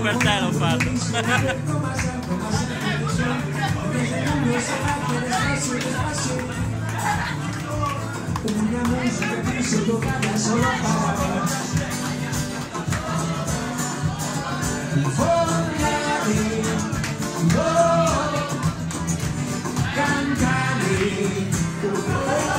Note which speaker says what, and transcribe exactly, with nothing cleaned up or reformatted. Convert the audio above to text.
Speaker 1: per te l'ho fatto.
Speaker 2: Una musica che sottocada solo a parole. Vogliare, no, cantare.